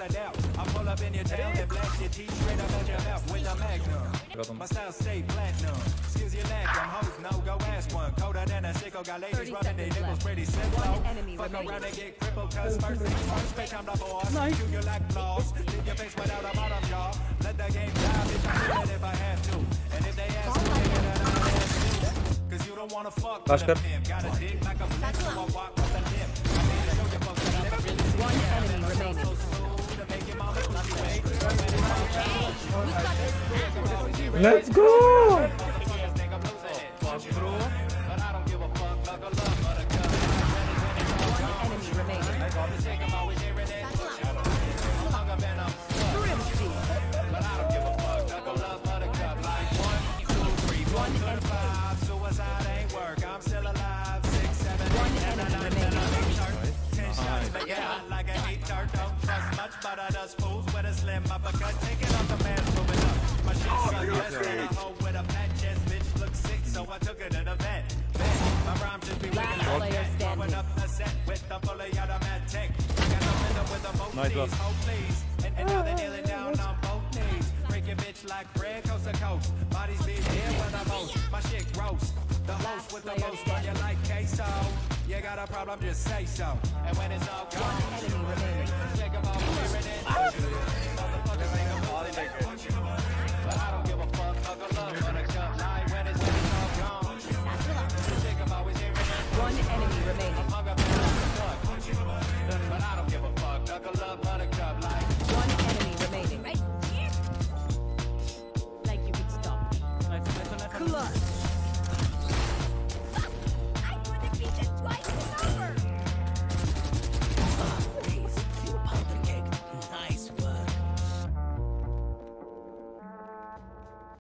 a doubt. I pull up in your town and blast your teeth straight up at your mouth with a magnum. My style stay platinum. Skills you lack them, hoes no, go ask one. Colder than a sicko, got ladies running their nipples pretty simple. Fuck around and get crippled, cause first things first, bitch, I'm the boss. Nice. You like flaws, leave your face without a bottom jaw. Let the game die, bitch, I'm doing it if I have to. And if they ask me, nigga, that I'll ask you. Cause you don't wanna fuck with a pimp. Got a dick like a flex, so I walk with a limp. I mean, I know you fuck that I really see. One enemy remaining. Let's go! But I does fools with a slim uppercut, taking off the man, moving up. My shit's so yes, and a hoe with a fat chest, bitch looks sick, so I took it to the vet. My rhyme just be wicked like that, throwing up a set with a fully automatic. Got no middle with a both knees, oh please. And now they're kneeling down on both knees. Break your bitch like bread, coast to coast. Bodies be here when the most, my shit gross. The host with the most, run you like queso. You got a problem, just say so. And when it's all gone, check them out, we're in it. Motherfuckers ain't no politics. But I don't give a fuck, fuck a love, but a cup lie when it's all gone. Check them out, we're in it. One enemy remaining. I'm hung up in the fuck. But I don't give a fuck, fuck a love, but a cup like. One enemy remaining. Right here. Like you could stop. Nice. Clutch.